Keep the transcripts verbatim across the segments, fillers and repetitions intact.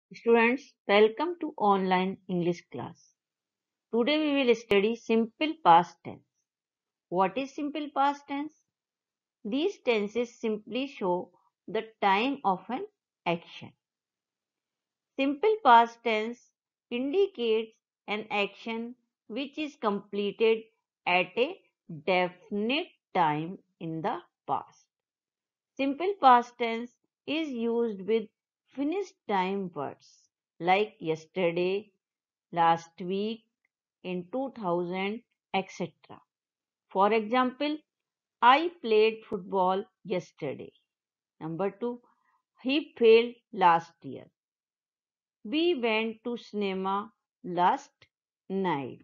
Students, welcome to online English class. Today we will study simple past tense. What is simple past tense? These tenses simply show the time of an action. Simple past tense indicates an action which is completed at a definite time in the past. Simple past tense is used with finished time words like yesterday, last week, in two thousand, et cetera. For example, I played football yesterday. Number two, he failed last year. We went to cinema last night.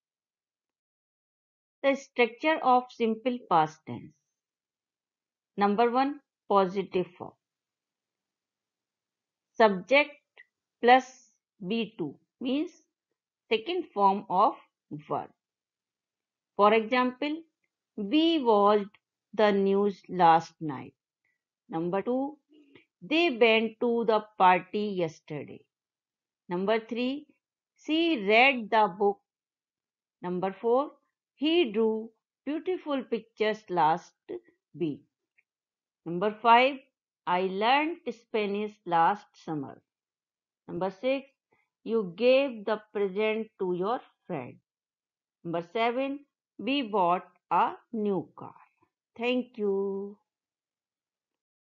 The structure of simple past tense. Number one, positive form. Subject plus be two means second form of verb. For example, we watched the news last night. Number two, they went to the party yesterday. Number three, she read the book. Number four, he drew beautiful pictures last week. Number five, I learned Spanish last summer. Number six, you gave the present to your friend. Number seven, we bought a new car. Thank you.